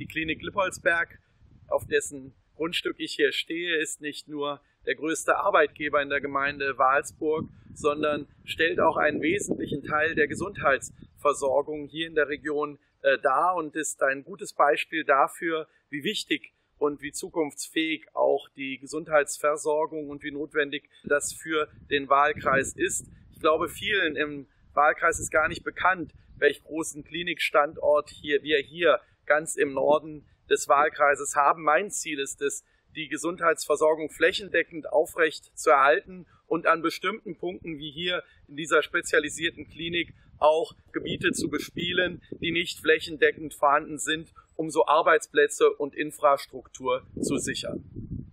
Klinik Lippolsberg, auf dessen Grundstück ich hier stehe, ist nicht nur der größte Arbeitgeber in der Gemeinde Walsburg, sondern stellt auch einen wesentlichen Teil der Gesundheitsversorgung hier in der Region dar und ist ein gutes Beispiel dafür, wie wichtig und wie zukunftsfähig auch die Gesundheitsversorgung und wie notwendig das für den Wahlkreis ist. Ich glaube, vielen im Wahlkreis ist gar nicht bekannt, welch großen Klinikstandort wir hier ganz im Norden des Wahlkreises haben. Mein Ziel ist es, die Gesundheitsversorgung flächendeckend aufrecht zu erhalten und an bestimmten Punkten wie hier in dieser spezialisierten Klinik auch Gebiete zu bespielen, die nicht flächendeckend vorhanden sind, um so Arbeitsplätze und Infrastruktur zu sichern.